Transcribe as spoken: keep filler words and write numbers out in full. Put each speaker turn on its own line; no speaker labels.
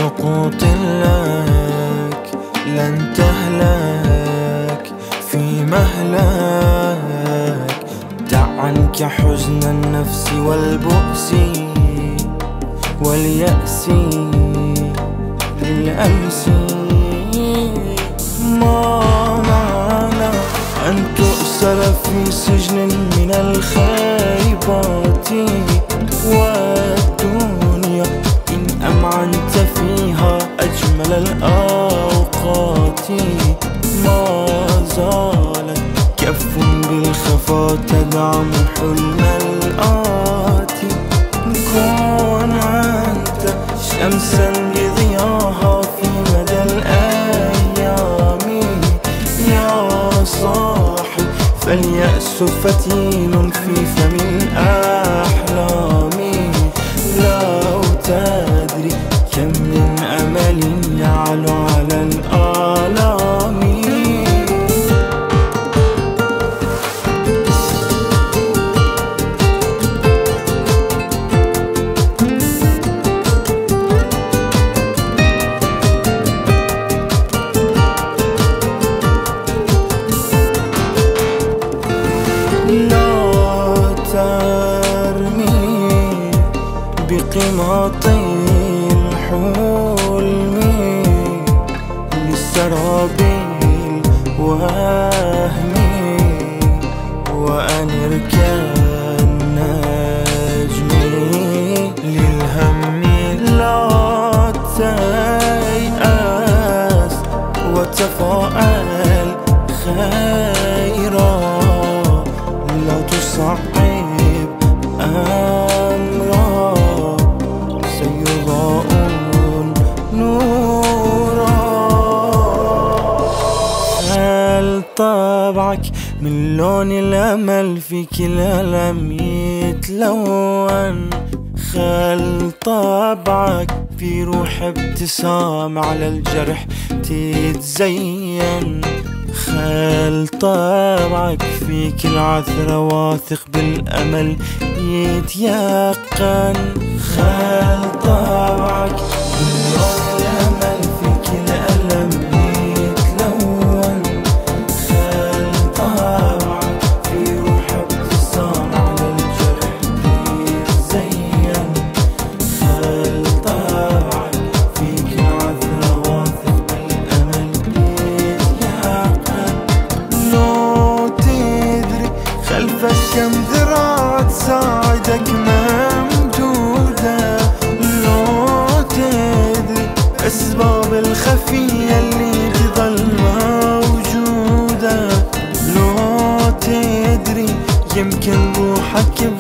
سقوط لك لن تهلك في مهلك. دع عنك حزن النفس والبؤس واليأس للأمس. ما معنى أن تؤسر في سجن من الخيبات والدنيا إن أمعنت فيها أجمل الأوقات. ما زالت كف بالخفا تدعم حلم الآتي. كن أنت شمسا لضياها في مدى الأيام يا صاحي، فاليأس فتيل في فم الأحلام. لو تدري كم من أمل يعلو على الآلام. لا ترمي بقماط الحلم للسراب الوهم، وأنر كالنجم للهم. لا تيأس وتفاءل خيرا، لا تصعب أمرا سيضاء نورا. هل طبعك من لون الأمل فيك الألم يتلون؟ خل طبعك في روح ابتسام على الجرح تتزين. خل طبعك فيك العثرة واثق بالأمل يتيقن. خل طبعك من لون الأمل فيك الألم يتلون. خل طبعك في روح ابتسام على الجرح يتزين. خل طبعك فيك العثرة واثق بالأمل يتيقن. لو تدري خلفك كم ذراع تساعدك ممدودة. لو تدري أسباب الخفية اللي تظل موجودة. لو تدري يمكن روحك